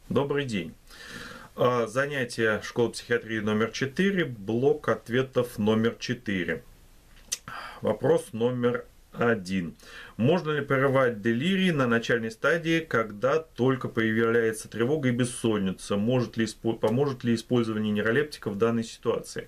Добрый день. Занятие школы психиатрии номер 4, блок ответов номер 4. Вопрос номер 1. Можно ли прерывать делирий на начальной стадии, когда только появляется тревога и бессонница? Поможет ли использование нейролептика в данной ситуации?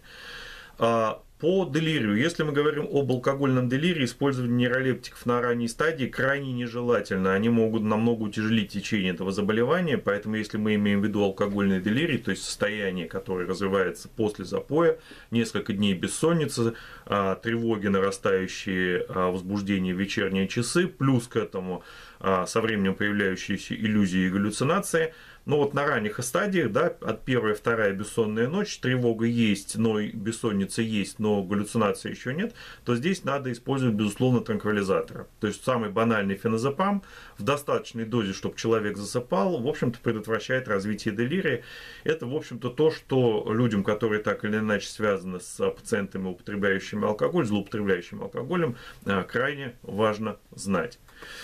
По делирию, если мы говорим об алкогольном делирии, использование нейролептиков на ранней стадии крайне нежелательно. Они могут намного утяжелить течение этого заболевания, поэтому если мы имеем в виду алкогольный делирий, то есть состояние, которое развивается после запоя, несколько дней бессонницы, тревоги, нарастающие возбуждение в вечерние часы, плюс к этому со временем появляющиеся иллюзии и галлюцинации. Но вот на ранних стадиях, да, от первая, вторая бессонная ночь, тревога есть, но бессонница есть, но галлюцинации еще нет, то здесь надо использовать, безусловно, транквилизаторы. То есть самый банальный феназепам в достаточной дозе, чтобы человек засыпал, в общем-то, предотвращает развитие делирия. Это, в общем-то, то, что людям, которые так или иначе связаны с пациентами, употребляющими алкоголь, злоупотребляющими алкоголем, крайне важно знать.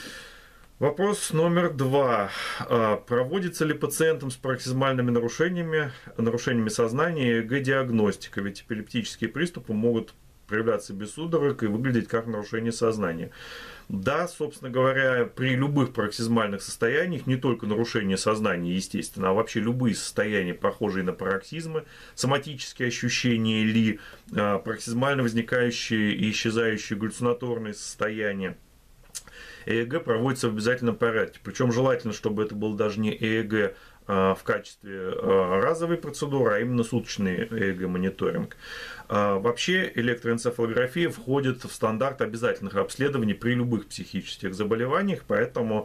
Вопрос номер 2. Проводится ли пациентам с пароксизмальными нарушениями сознания ЭЭГ-диагностика? Ведь эпилептические приступы могут проявляться без судорог и выглядеть как нарушение сознания. Да, собственно говоря, при любых пароксизмальных состояниях, не только нарушение сознания, естественно, а вообще любые состояния, похожие на пароксизмы, соматические ощущения или пароксизмально возникающие и исчезающие галлюцинаторные состояния, ЭЭГ проводится в обязательном порядке. Причем желательно, чтобы это был даже не ЭЭГ в качестве разовой процедуры, а именно суточный ЭЭГ-мониторинг. Вообще электроэнцефалография входит в стандарт обязательных обследований при любых психических заболеваниях, поэтому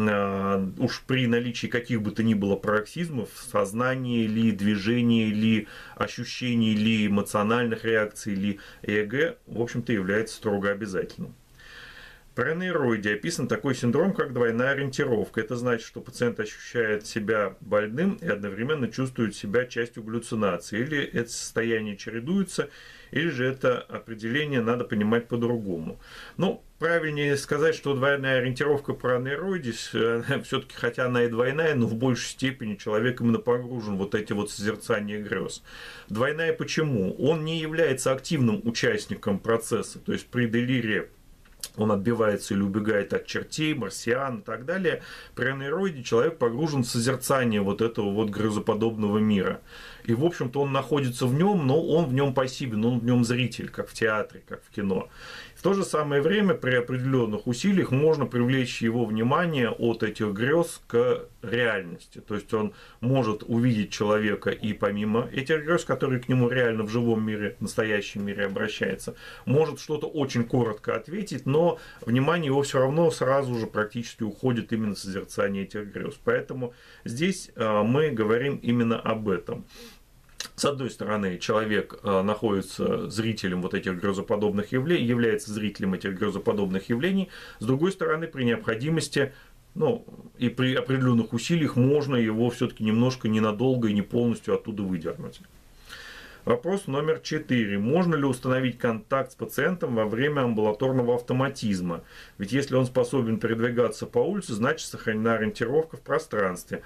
уж при наличии каких бы то ни было пароксизмов, сознания или движения, или ощущений, или эмоциональных реакций, или ЭЭГ, в общем-то, является строго обязательным. При нейроиде описан такой синдром, как двойная ориентировка. Это значит, что пациент ощущает себя больным и одновременно чувствует себя частью галлюцинации. Или это состояние чередуется, или же это определение надо понимать по-другому. Ну, правильнее сказать, что двойная ориентировка при нейроиде, все-таки, хотя она и двойная, но в большей степени человек именно погружен в вот эти вот созерцания грез. Двойная почему? Он не является активным участником процесса, то есть при делирии он отбивается или убегает от чертей, марсиан и так далее. При нейроиде человек погружен в созерцание вот этого вот грозоподобного мира. И, в общем-то, он находится в нем, но он в нем пассивен, он в нем зритель, как в театре, как в кино. В то же самое время при определенных усилиях можно привлечь его внимание от этих грез к реальности. То есть он может увидеть человека и помимо этих грез, которые к нему реально в живом мире, в настоящем мире обращается, может что-то очень коротко ответить, но внимание его все равно сразу же практически уходит именно в созерцание этих грез. Поэтому здесь мы говорим именно об этом. С одной стороны, человек находится зрителем вот этих грезоподобных явлений, является зрителем этих грезоподобных явлений. С другой стороны, при необходимости, и при определенных усилиях можно его все-таки немножко ненадолго и не полностью оттуда выдернуть. Вопрос номер 4. Можно ли установить контакт с пациентом во время амбулаторного автоматизма? Ведь если он способен передвигаться по улице, значит сохранена ориентировка в пространстве.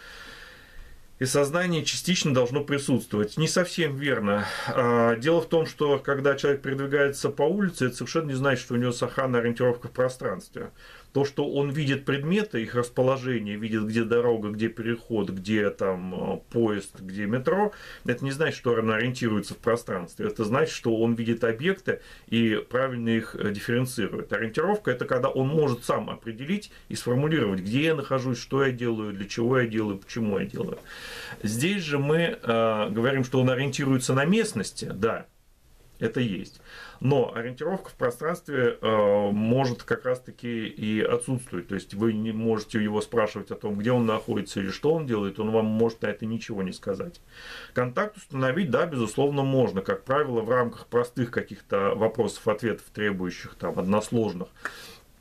И сознание частично должно присутствовать. Не совсем верно. Дело в том, что когда человек передвигается по улице, это совершенно не значит, что у него сохранная ориентировка в пространстве. То, что он видит предметы, их расположение, видит, где дорога, где переход, где там поезд, где метро, это не значит, что он ориентируется в пространстве. Это значит, что он видит объекты и правильно их дифференцирует. Ориентировка – это когда он может сам определить и сформулировать, где я нахожусь, что я делаю, для чего я делаю, почему я делаю. Здесь же мы говорим, что он ориентируется на местности, да, это есть. Но ориентировка в пространстве может как раз-таки и отсутствовать. То есть вы не можете его спрашивать о том, где он находится или что он делает, он вам может на это ничего не сказать. Контакт установить, да, безусловно, можно. Как правило, в рамках простых каких-то вопросов-ответов, требующих там односложных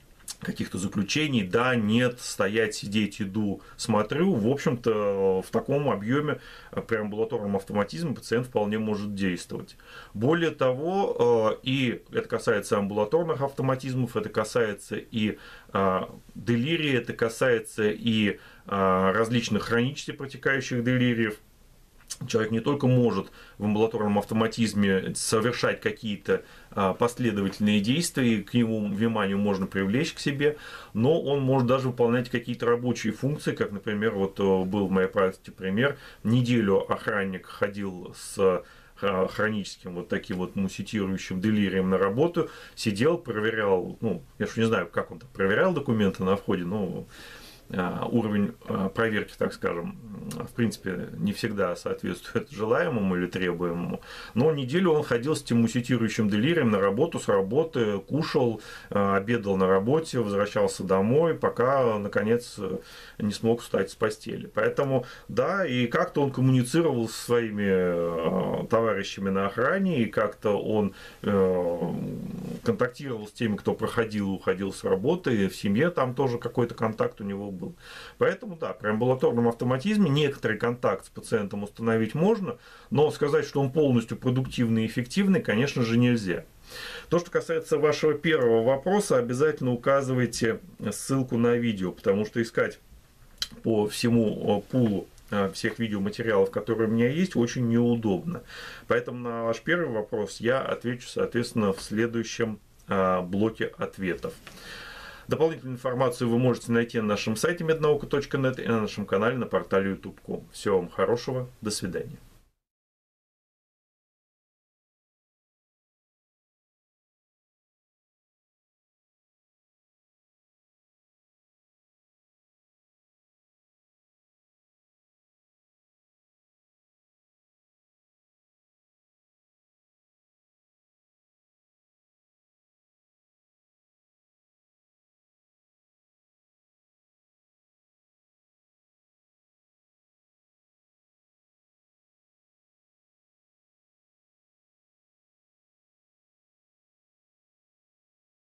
каких-то заключений, да, нет, стоять, сидеть, иду, смотрю. В общем-то, в таком объеме при амбулаторном автоматизме пациент вполне может действовать. Более того, и это касается амбулаторных автоматизмов, это касается и делирии, это касается и различных хронически протекающих делириев. Человек не только может в амбулаторном автоматизме совершать какие-то последовательные действия, и к его вниманию можно привлечь к себе, но он может даже выполнять какие-то рабочие функции, как, например, вот был в моей практике пример, неделю охранник ходил с хроническим вот таким вот муситирующим делирием на работу, сидел, проверял, ну, я же не знаю, как он там проверял документы на входе, но уровень проверки, так скажем, в принципе, не всегда соответствует желаемому или требуемому. Но неделю он ходил с этим муситирующим делирием на работу, с работы, кушал, обедал на работе, возвращался домой, пока, наконец, не смог встать с постели. Поэтому, да, и как-то он коммуницировал со своими товарищами на охране, и как-то он контактировал с теми, кто проходил и уходил с работы, и в семье там тоже какой-то контакт у него был. Поэтому, да, при амбулаторном автоматизме некоторый контакт с пациентом установить можно, но сказать, что он полностью продуктивный и эффективный, конечно же, нельзя. То, что касается вашего первого вопроса, обязательно указывайте ссылку на видео, потому что искать по всему пулу всех видеоматериалов, которые у меня есть, очень неудобно. Поэтому на ваш первый вопрос я отвечу, соответственно, в следующем блоке ответов. Дополнительную информацию вы можете найти на нашем сайте mednauka.net и на нашем канале на портале YouTube.com. Всего вам хорошего, до свидания.